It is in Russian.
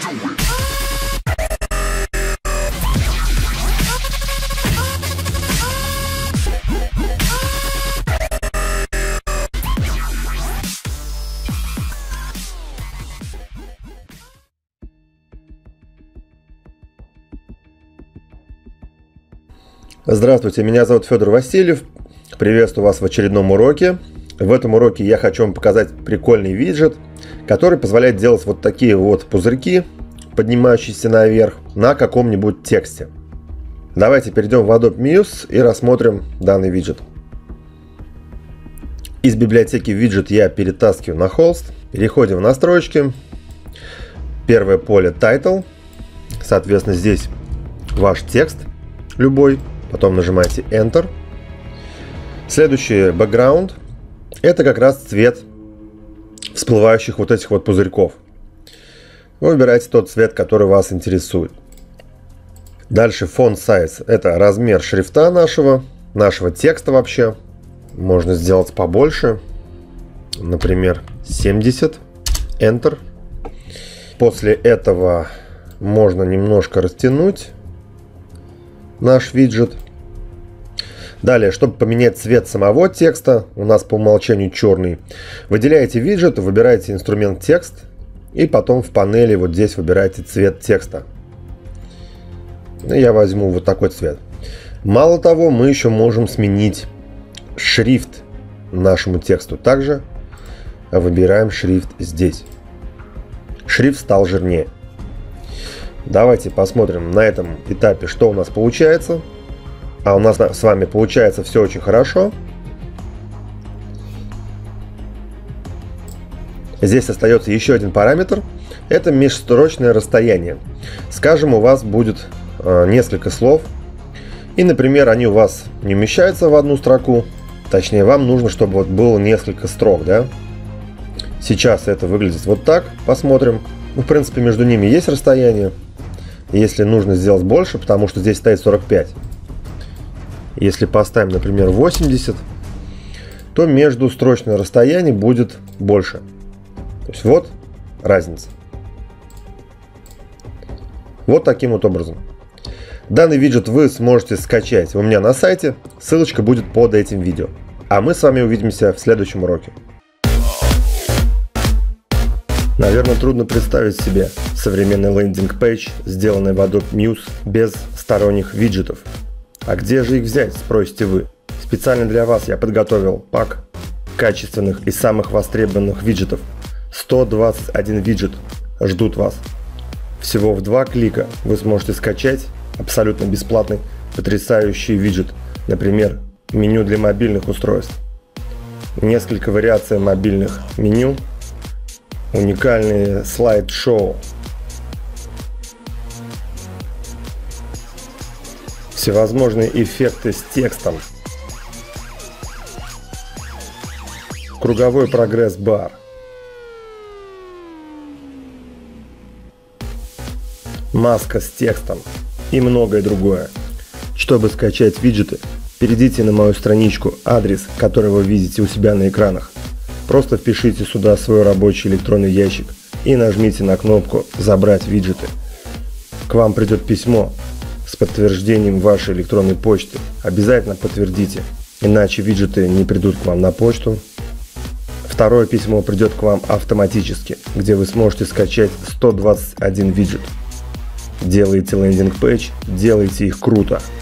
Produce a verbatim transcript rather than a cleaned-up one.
Здравствуйте, меня зовут Федор Васильев. Приветствую вас в очередном уроке. В этом уроке я хочу вам показать прикольный виджет, который позволяет делать вот такие вот пузырьки, поднимающиеся наверх, на каком-нибудь тексте. Давайте перейдем в Adobe Muse и рассмотрим данный виджет. Из библиотеки виджет я перетаскиваю на холст. Переходим в настройки. Первое поле Title. Соответственно, здесь ваш текст любой. Потом нажимаете Enter. Следующий Background. Это как раз цвет всплывающих вот этих вот пузырьков. Вы выбираете тот цвет, который вас интересует. Дальше Font Size. Это размер шрифта нашего, нашего текста вообще. Можно сделать побольше. Например, семьдесят. Enter. После этого можно немножко растянуть наш виджет. Далее, чтобы поменять цвет самого текста, у нас по умолчанию черный, выделяете виджет, выбираете инструмент текст и потом в панели вот здесь выбираете цвет текста. Я возьму вот такой цвет. Мало того, мы еще можем сменить шрифт нашему тексту. Также выбираем шрифт здесь. Шрифт стал жирнее. Давайте посмотрим на этом этапе, что у нас получается. А у нас с вами получается все очень хорошо. Здесь остается еще один параметр. Это межстрочное расстояние. Скажем, у вас будет э, несколько слов. И, например, они у вас не умещаются в одну строку. Точнее, вам нужно, чтобы вот было несколько строк, да? Сейчас это выглядит вот так. Посмотрим. Ну, в принципе, между ними есть расстояние. Если нужно сделать больше, потому что здесь стоит сорок пять. Если поставим, например, восемьдесят, то междустрочное расстояние будет больше. То есть вот разница. Вот таким вот образом. Данный виджет вы сможете скачать у меня на сайте. Ссылочка будет под этим видео. А мы с вами увидимся в следующем уроке. Наверное, трудно представить себе современный лендинг-пейдж, сделанный в Adobe Muse без сторонних виджетов. А где же их взять, спросите вы? Специально для вас я подготовил пак качественных и самых востребованных виджетов. сто двадцать один виджет ждут вас. Всего в два клика вы сможете скачать абсолютно бесплатный потрясающий виджет. Например, меню для мобильных устройств. Несколько вариаций мобильных меню. Уникальные слайд-шоу. Всевозможные эффекты с текстом. Круговой прогресс-бар. Маска с текстом. И многое другое. Чтобы скачать виджеты, перейдите на мою страничку, адрес, который вы видите у себя на экранах. Просто впишите сюда свой рабочий электронный ящик и нажмите на кнопку «Забрать виджеты». К вам придет письмо с подтверждением вашей электронной почты. Обязательно подтвердите, иначе виджеты не придут к вам на почту. Второе письмо придет к вам автоматически, где вы сможете скачать сто двадцать один виджет. Делайте лендинг-пейдж, делайте их круто.